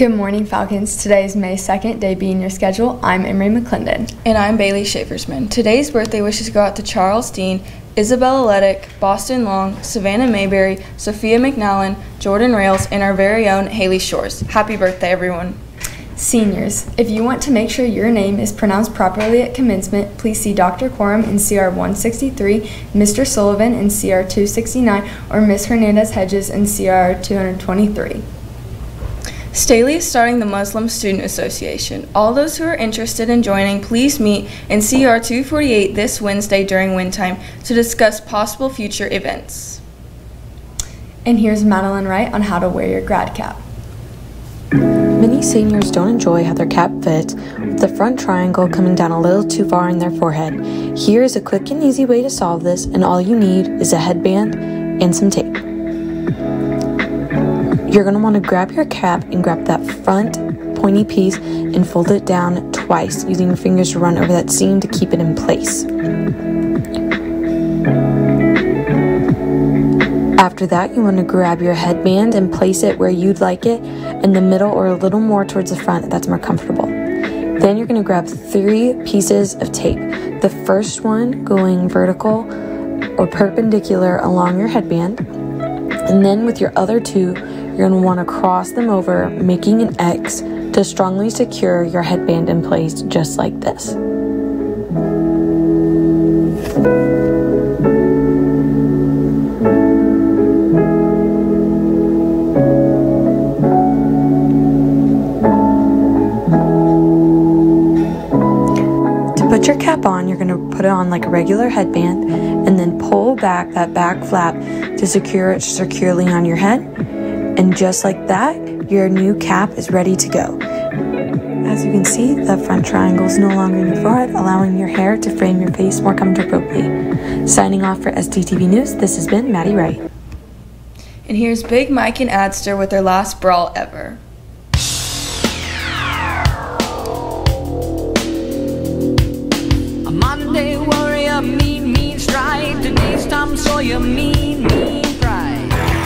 Good morning, Falcons. Today is May 2nd, day B in your schedule. I'm Emery McClendon. And I'm Bailey Schaefersman. Today's birthday wishes go out to Charles Dean, Isabella Leddick, Boston Long, Savannah Mayberry, Sophia McNallen, Jordan Rails, and our very own Haley Shores. Happy birthday, everyone. Seniors, if you want to make sure your name is pronounced properly at commencement, please see Dr. Quorum in CR 163, Mr. Sullivan in CR 269, or Ms. Hernandez-Hedges in CR 223. Staley is starting the Muslim Student Association. All those who are interested in joining, please meet in CR 248 this Wednesday during wind time to discuss possible future events. And here's Madeline Wright on how to wear your grad cap. Many seniors don't enjoy how their cap fits, with the front triangle coming down a little too far in their forehead. Here is a quick and easy way to solve this, and all you need is a headband and some tape. You're going to want to grab your cap and grab that front pointy piece and fold it down twice, using your fingers to run over that seam to keep it in place. After that, you want to grab your headband and place it where you'd like it, in the middle or a little more towards the front if that's more comfortable. Then you're going to grab 3 pieces of tape. The first one going vertical or perpendicular along your headband, and then with your other 2, you're going to want to cross them over, making an X to strongly secure your headband in place, just like this. To put your cap on, you're going to put it on like a regular headband and then pull back that back flap to secure it securely on your head. And just like that, your new cap is ready to go. As you can see, the front triangle is no longer in your forehead, allowing your hair to frame your face more comfortably. Signing off for STTV News, this has been Maddie Wright. And here's Big Mike and Adster with their last brawl ever. A Monday warrior, mean strike. Today's Tom Sawyer, mean pride.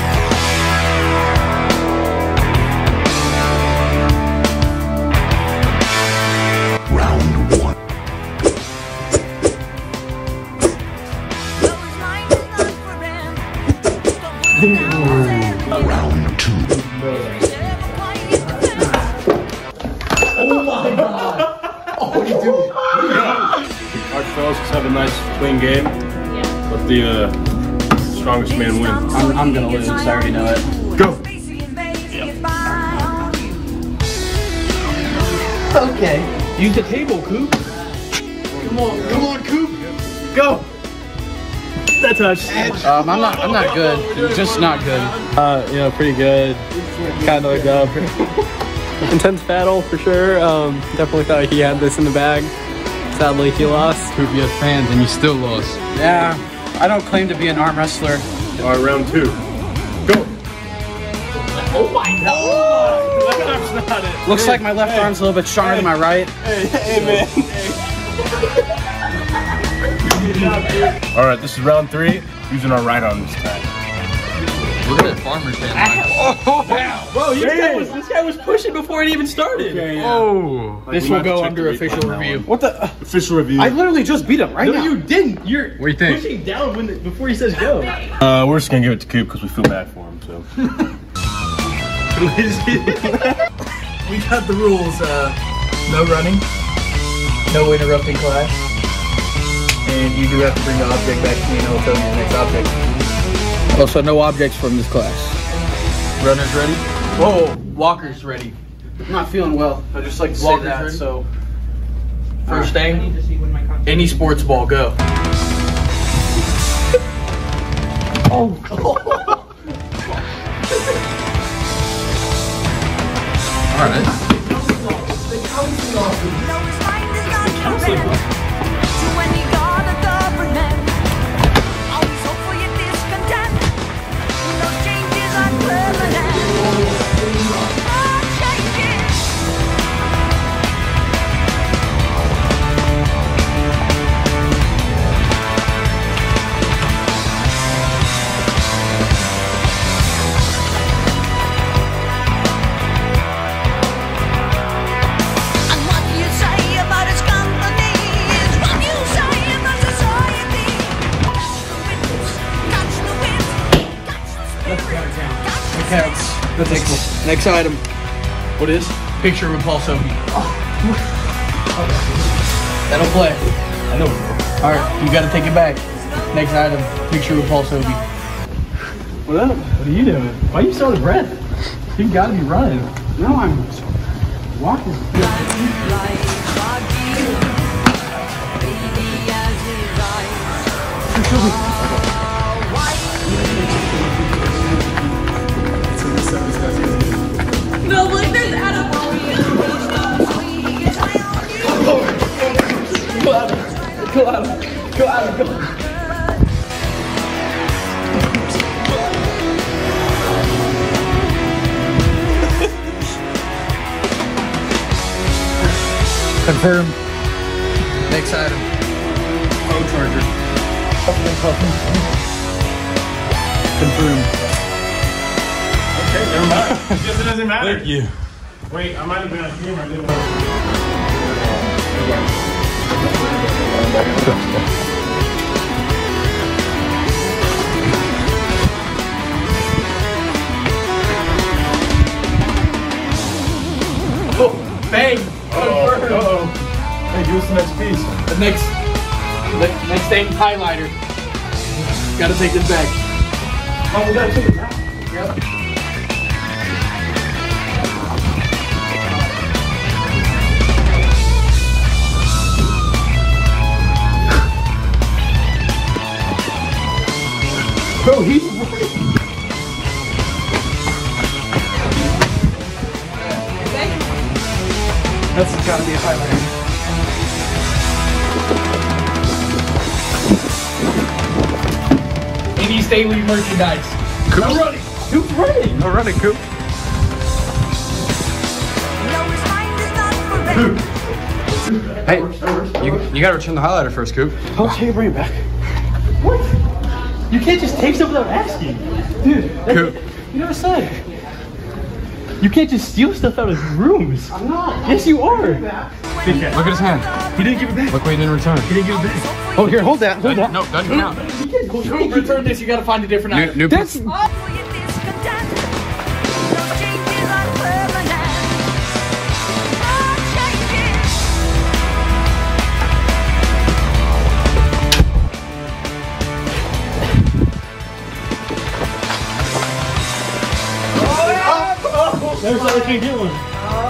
Round 2. Oh my god! Oh, what are you doing? Our fellas just have a nice clean game. Yeah. Let the strongest man win. I'm gonna lose, I already know it. Go! Okay. Use the table, Coop. Come on, Coop! Go! That touch. I'm not good. Just not good. Pretty good. Kind of like intense battle for sure. Definitely thought he had this in the bag. Sadly, he lost. Coop, you had fans and you still lost. Yeah, I don't claim to be an arm wrestler. All right, round 2. Go! Oh my god! That's not it. Looks like my left arm's a little bit stronger than my right. Hey, man. All right, this is round 3. Using our right arm this time. Look at that farmer's hand. Whoa, this guy was pushing before it even started. Okay, yeah. Oh. This will go under official review. What the? Official review. I literally just beat him right now. No, you didn't. You're What do you think? pushing down before he says go. We're just gonna give it to Coop because we feel bad for him. So. We got the rules. No running. No interrupting class. And you do have to bring the object back to me and I'll tell you the next object. Also, no objects from this class. Runners ready? Whoa, walker's ready. I'm not feeling well. I just like to say Walker's that, ready? so. First thing, any sports ball, go. Oh. Alright. Next item. What is? Picture of Paul Sobey. That'll play. I know. Alright, you gotta take it back. Next item. Picture of Paul Sobey. What up? What are you doing? Why are you so out of breath? You gotta be running. No, I'm walking. No, like there's Adam. Go out. Confirm. Next item. Phone charger. Confirmed. Okay, never mind. I guess it doesn't matter. Thank you. Wait, I might have been on camera. I didn't Oh, bang. Confirmed. Uh-oh. Hey, give us the next piece. The next thing, highlighter. Gotta take this back. Oh, we gotta take it back. Yep. Bro, he's right. That's gotta be a highlighter. Any Staley merchandise. I'm running. Who's running? No running, Coop. Hey, you gotta return the highlighter first, Coop. I'll take bring it back. What? You can't just take stuff without asking. Dude, Coop. You never said. You can't just steal stuff out of rooms. I'm not. Yes, you are. Look at his hand. He didn't give it back. Look what he didn't return. He didn't give it back. Oh, here, hold that. Hold that. No, doesn't count. You can't return this. You gotta find a different item. New That's. Never said I can't get one.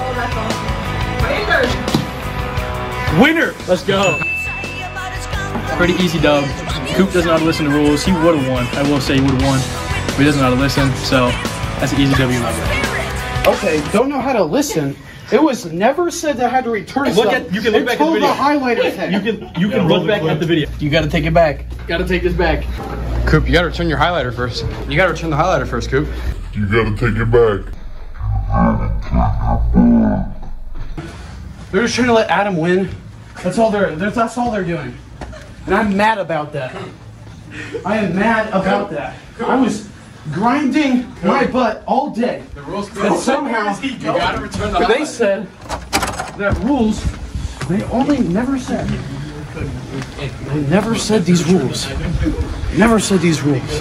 Winner. Let's go. Pretty easy dub. Coop doesn't know how to listen to rules. He would have won. I will say he would have won. But he doesn't know how to listen. So that's an easy W level. Okay, don't know how to listen. It was never said that I had to return Look stuff. at. You can look back at the video. The highlighter thing. You can look back at the video. You gotta take it back. Gotta take this back. Coop, you gotta return your highlighter first. You gotta return the highlighter first, Coop. You gotta take it back. They're just trying to let Adam win. That's all they're doing. And I'm mad about that. I am mad about that. I was grinding my butt all day. The rules And somehow you gotta return the highlighter. they said that rules, they only never said. They never said these rules. Never said these rules.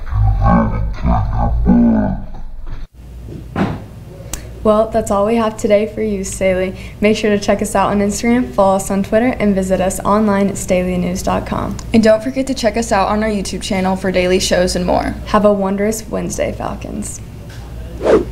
Well, that's all we have today for you, Staley. Make sure to check us out on Instagram, follow us on Twitter, and visit us online at StaleyNews.com. And don't forget to check us out on our YouTube channel for daily shows and more. Have a wondrous Wednesday, Falcons.